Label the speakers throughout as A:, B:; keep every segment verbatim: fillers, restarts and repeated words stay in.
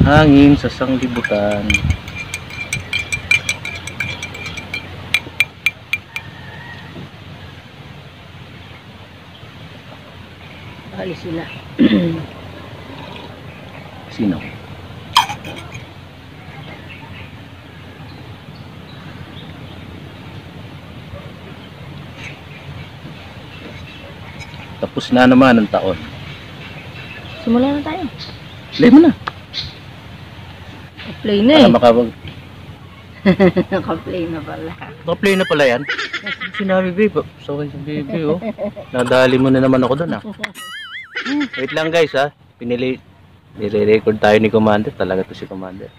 A: hangin sa sanglibutan.
B: Alis sila.
A: Sino? Tapos na naman ang taon.
B: Simula na tayo.
A: Play mo na.
B: Play na
A: Para
B: eh.
A: makapag...
B: Naka-play na pala.
A: Naka-play na pala yan. Sinabi babe. So si baby oh. Nadali mo na naman ako doon ah. Wait lang guys ha. Pinili. Nire-record tayo ni Commander. Talaga to si Commander.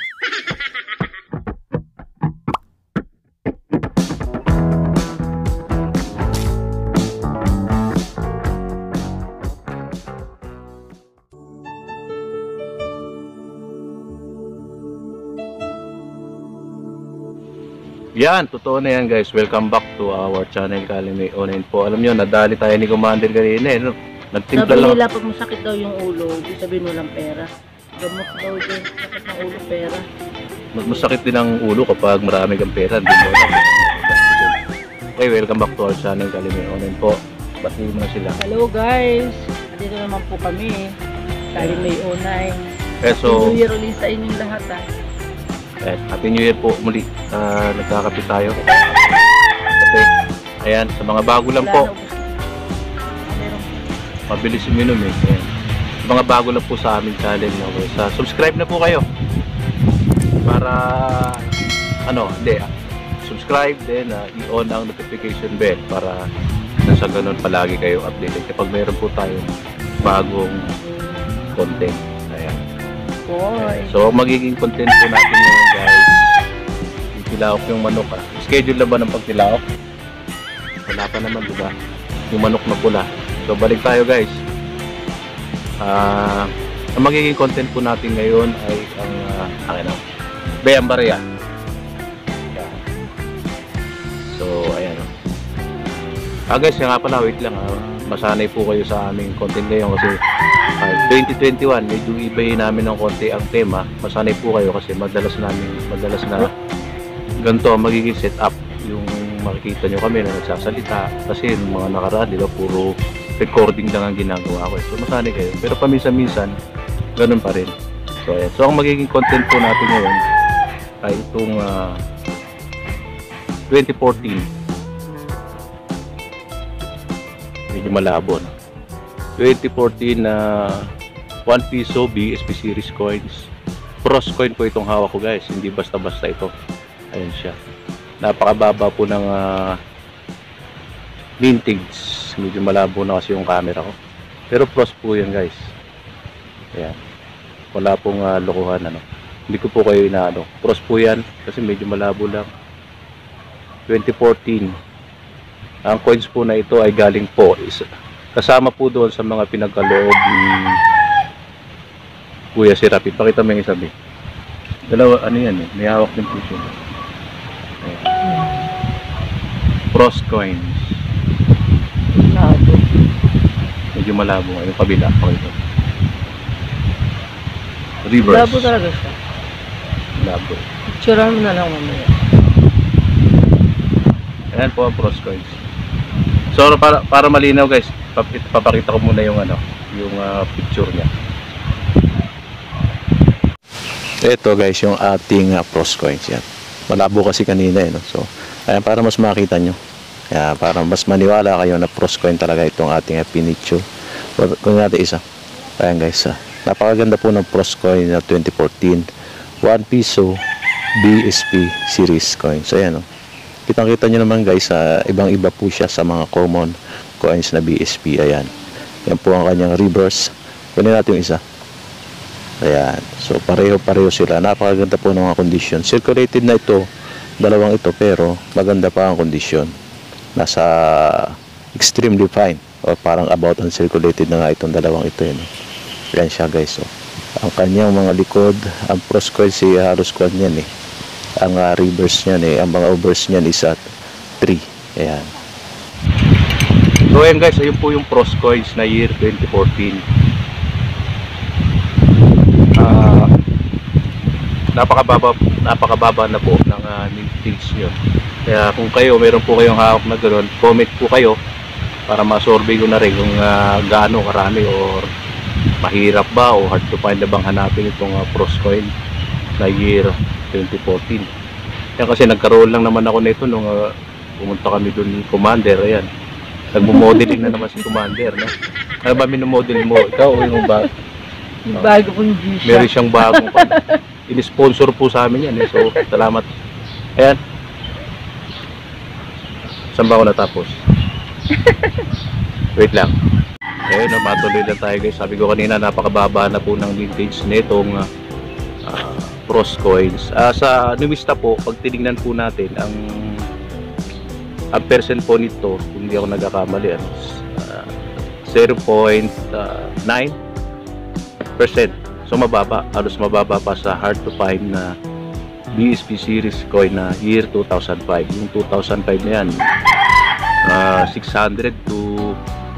A: Yan, totoo na yan guys. Welcome back to our channel, Kalimay Online po. Alam nyo, nadali tayo ni Commander kanina eh. No? Nagtimpla
B: Sabi
A: lang.
B: nila pag masakit daw yung ulo, di sabihin walang pera. Gamot daw dyan, sakit ng ulo, pera.
A: Mas masakit din ang ulo kapag marami kang pera. Hindi mo alam. Okay, welcome back to our channel, Kalimay Online po. Batiin mo na sila.
B: Hello guys! Dito naman po kami. Kalimay Online.
A: Eh, so,
B: New Year ulit sa inyong lahat ah.
A: eh, Happy New Year po muli. Uh, nagkakapit tayo. Okay. Ayan, sa mga bago lang po. Mabilis uminom eh. Ayan. Sa mga bago lang po sa aming channel. Okay. Sa, subscribe na po kayo. Para, ano, hindi. Subscribe din, uh, i-on ang notification bell para nasa ganun palagi kayo updated. Kapag mayroon po tayong bagong content. Ayan.
B: Boy.
A: So magiging content po natin ngayon guys. Tilaok yung manok ah. Schedule na ba ng pagtilaok? Wala pa naman diba? Yung manok na pula. So balik tayo guys. Ah, uh, ang magiging content po natin ngayon ay ang uh, akin na. Bayang Barya. Yeah. So ayan o. Ah guys, nga pala wait lang ah. Masanay po kayo sa aming content ngayon kasi uh, twenty twenty-one medyo ibahin namin ng konti ang tema. Masanay po kayo kasi madalas namin madalas na ganito ang magiging setup. Yung makikita nyo kami na nagsasalita kasi yung mga nakaraan diba puro recording lang ang ginagawa ko. So masanay kayo pero paminsan-minsan ganun pa rin. So ayan. So ang magiging content po natin ngayon ay itong uh, twenty fourteen. Medyo malabo no? twenty fourteen na uh, one piso B S P series coins. Pros coin po itong hawak ko guys, hindi basta-basta ito. Ayan siya. Napakababa po ng uh, vintage. Medyo malabo na kasi yung camera ko. Pero pros po yan guys. Ayan. Wala pong uh, lokohan ano. Hindi ko po kayo inaano. Pros po yan kasi medyo malabo lang. twenty fourteen. Ang coins po na ito ay galing po is, kasama po doon sa mga pinagkaloob ni Kuya si Rapi. Pakita mo yung isa, dalawa, ano yan eh, may hawak din po siya. Pros coins.
B: Labo.
A: Medyo malabo nga, yung kabila. Pakita. Reverse.
B: Labo talaga siya.
A: Labo.
B: Picturean mo na lang mamaya.
A: Ayan po ang pros coins. So para para malinaw guys, papakita ko muna yung ano, yung uh, picture niya. Ito guys yung ating uh, pros coins yan. Malabo kasi kanina eh, no? So ayan para mas makita nyo. Kaya para mas maniwala kayo na pros coin talaga itong ating uh, pinicho. Kung natin isa. Ayan guys, uh, napakaganda po ng pros coin na twenty fourteen. one piso B S P series coin. So ayan no. Kitang-kita nyo naman guys, uh, ibang-iba po siya sa mga common coins na B S P. Ayan. Yan po ang kanyang reverse. Kunin natin yung isa. Ayan. So, pareho-pareho sila. Napakaganda po ng mga condition. Circulated na ito, dalawang ito, pero maganda pa ang condition. Nasa extremely fine. O parang about uncirculated na nga itong dalawang ito. Yun. Ayan siya guys. So, ang kanyang mga likod, ang pros coin si halos kwan yan eh. Ang uh, reverse niyan eh, ang mga overs niyan is at three. Ayan. So ayan guys, ayun po yung pros coins na year twenty fourteen. Uh, napakababa, napakababa na po ng uh, mintage nyo. Kaya kung kayo, meron po kayong hawak na gano'n, comment po kayo para ma-survey ko na rin kung uh, gaano karami or mahirap ba o hard to find na bang hanapin itong uh, Proscoin na year twenty fourteen. Yan kasi nagkaroon lang naman ako nito nung uh, pumunta kami dun ni Commander. Ayan, nagmo-modeling na naman si Commander, no? Ano ba minumodel mo? Ikaw o yung ba?
B: Yung bago pong G-Shock.
A: Meron siyang bagong in-sponsor po sa amin yan, eh. So salamat. Ayan, saan ba ako natapos? Wait lang. Ayun, no, matuloy lang tayo guys. Sabi ko kanina, napakababa na po ng vintage nitong uh, uh, Proscoins. Uh, sa Numista po, pag tinignan po natin, ang ang percent po nito, kung hindi ako nagkakamali, ano, uh, zero point nine percent. So mababa, halos mababa pa sa hard to find na B S P series coin na year two thousand five. Yung two thousand five na yan, uh, six hundred to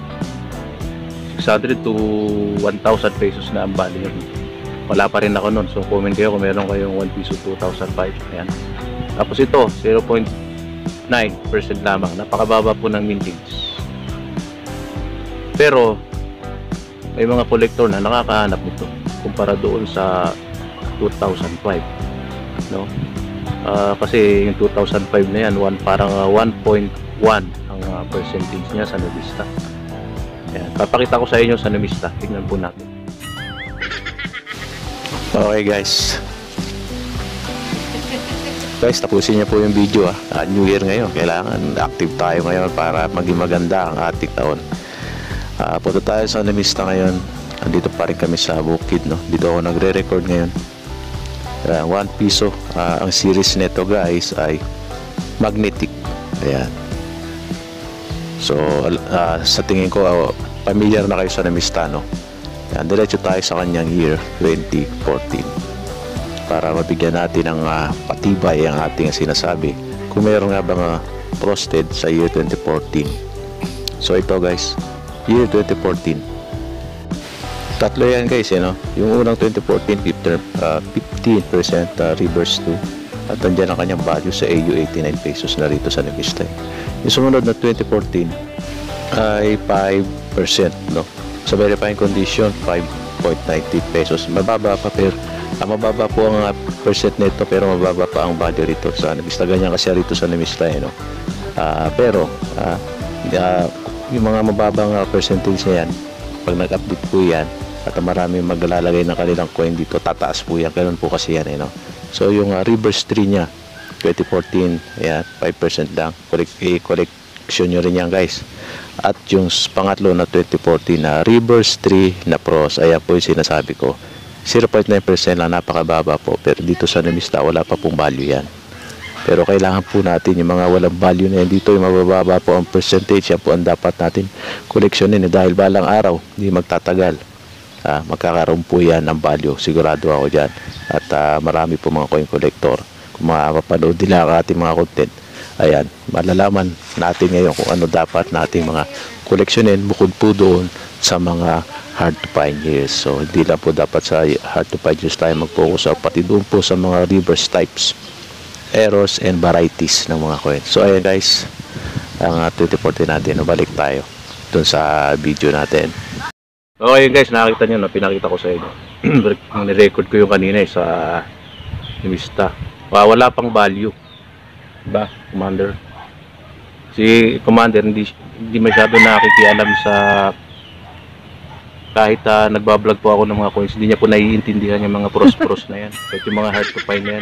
A: one thousand pesos na ang value yun. Wala pa rin ako nun. So comment kayo kung meron kayong one piso two thousand five. Ayan. Tapos ito zero point nine percent lamang. Napakababa po ng mintage. Pero may mga collector na nakakahanap nito kumpara doon sa two thousand five, no? Uh, kasi yung two thousand five na yan, one, parang uh, one point one ang uh, percentage niya sa Numista. Ayan, papakita ko sa inyo sa Numista. Tingnan po natin. Okay guys. Guys, tapusin niyo po yung video, ah. Uh, New Year ngayon. Kailangan active tayo ngayon para maging maganda ang ating taon. Uh, punta tayo sa Numista ngayon. Andito pa rin kami sa Bukid, no? Dito ako nagre-record ngayon. Uh, one piso. Uh, ang series nito guys ay magnetic. Ayan. So uh, sa tingin ko, uh, familiar na kayo sa Numista, no? Ayan, diretso tayo sa kanyang year twenty fourteen para mabigyan natin ng uh, patibay ang ating sinasabi kung mayroon nga bang uh, frosted sa year twenty fourteen. So ito guys, year twenty fourteen, tatlo yan guys, eh, no? Yung unang twenty fourteen, fifteen percent uh, reverse to, at andyan ang kanyang value sa A U eighty-nine pesos na rito sa Numista. Yung sumunod na twenty fourteen ay five percent, no? Sa verifying condition, five point nine zero pesos. Mababa pa, pero ah, mababa po ang uh, percent nito, pero mababa pa ang value rito sa Numista. Ganyan kasi rito sa Numista, eh, no? Uh, pero uh, uh, yung mga mababang uh, percentage na yan, pag nag-update po yan at marami maglalagay ng kanilang coin dito, tataas po yan. Ganun po kasi yan, eh, no? So yung uh, reverse tree niya twenty fourteen, ayan, five percent lang. Collect, eh, collection nyo rin yan guys. At yung pangatlo na twenty fourteen na reverse tree na pros, ayan po yung sinasabi ko, zero point nine percent lang, napakababa po. Pero dito sa Numista wala pa pong value yan. Pero kailangan po natin yung mga walang value na yan dito, yung mabababa po ang percentage, yan po ang dapat natin koleksyonin, eh, dahil balang araw hindi magtatagal, ah, magkakaroon po yan ng value, sigurado ako dyan. At ah, marami po mga coin collector, kung makapapanood nila ang ating mga content, ayan, malalaman natin ngayon kung ano dapat nating mga koleksyonin bukod po doon sa mga hard to find years. So hindi lang po dapat sa hard to find years tayo mag-focus, pati doon po sa mga reverse types, errors and varieties ng mga coin. So ayan guys, ang uh, twenty fourteen natin. Balik tayo dun sa video natin. Okay guys, nakita nyo na pinakita ko sa inyo. Nirecord ko yung kanina, eh, sa Numista. Uh, wala pang value, diba, Commander? Si Commander hindi, hindi masyado nakikialam sa, kahit uh, nagbablog po ako ng mga coins, hindi niya po naiintindihan yung mga pros-pros na yan, kahit yung mga hard to find na yan.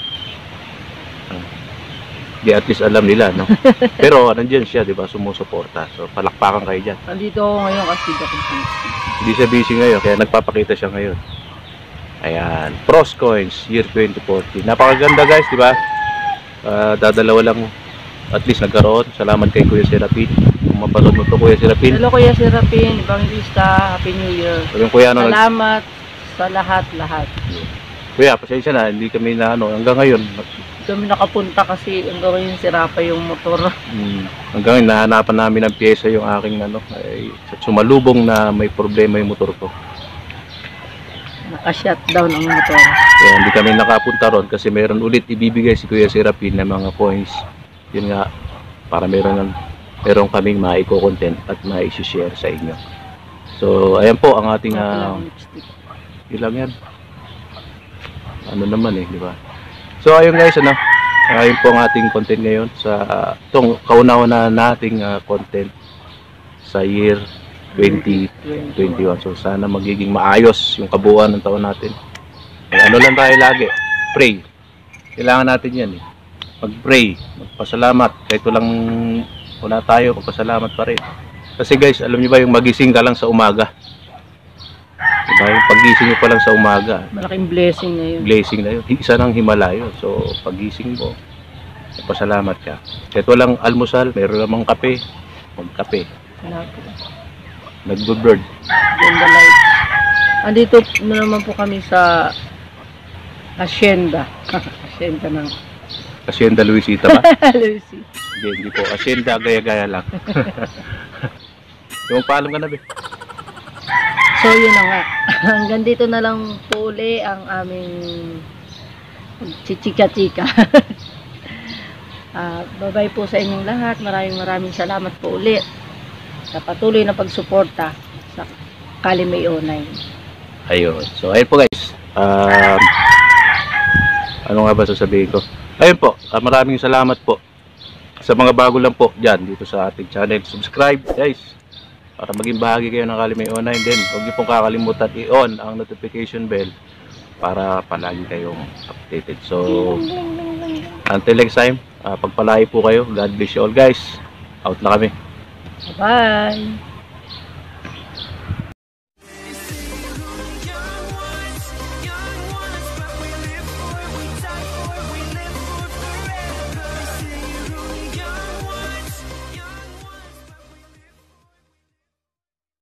A: Di at least alam nila, no? Pero nandiyan siya, di ba, sumusuporta. So palakpakan kayo dyan.
B: Nandito ako ngayon kasi ako busy.
A: Hindi siya busy ngayon, kaya nagpapakita siya ngayon. Ayan, Proscoins year twenty fourteen. Napakaganda guys, di ba? Uh, dadalawa lang, at least nagkaroon. Salamat kay Kuya Serapin. Kung mapanood mo to, Kuya Serapin.
B: Hello Kuya Serapin, Evangelista, Happy New Year.
A: So, yung kuya, ano,
B: salamat sa lahat-lahat.
A: Kuya, pasensya na, hindi kami na ano, hanggang ngayon
B: kami nakapunta kasi hanggang ngayon sira pa yung motor.
A: Hmm. Hanggang ngayon nahanapan namin ng pyesa yung aking ano, ay sumalubong na may problema yung motor ko.
B: Naka-shutdown ang motor.
A: Kaya hindi kami nakapunta ron kasi meron ulit ibibigay si Kuya Serapin ng mga coins. Yun nga, para meron, meron kaming maiko-content at mai-share sa inyo. So, ayan po ang ating uh, yun lang yan. Ano naman eh, di ba? So, ayun guys, ano, ayun po ang ating content ngayon sa uh, itong kauna-una nating uh, content sa year twenty twenty-one. So, sana magiging maayos yung kabuuan ng taon natin. Eh, ano lang tayo lagi? Pray. Kailangan natin yan eh. Mag-pray, magpasalamat. Kahit walang wala tayo, magpasalamat pa rin. Kasi guys, alam niyo ba yung magising ka lang sa umaga? Diba? Yung pagising nyo pa lang sa umaga.
B: Malaking blessing na yun.
A: Blessing na yun. Isa ng himala yun. So, pagising mo, magpasalamat ka. Kahit walang almusal, mayroon namang kape, magkape. Nag-bird.
B: Ganda light. Andito na naman po kami sa Hacienda. Hacienda ng
A: Hacienda Luisita ba?
B: Lucy.
A: Hindi, hindi po. Hacienda, gaya-gaya lang. Yung paalam ka na, be.
B: So yun na nga. Hanggang dito na lang po uli ang aming chichika-chika. uh, bye-bye po sa inyong lahat. Maraming maraming salamat po uli sa patuloy na pagsuporta sa Kalimay O nine.
A: Ayun. So, ayun po guys. Um, ano nga ba sasabihin ko? Ayun po. Uh, maraming salamat po sa mga bago lang po dyan dito sa ating channel. Subscribe guys para maging bahagi kayo ng Kalimay O nine din. Huwag niyo pong kakalimutan i-on ang notification bell para palagi kayong updated. So, until next time, uh, pagpalay po kayo. God bless you all guys. Out na kami.
B: Bye!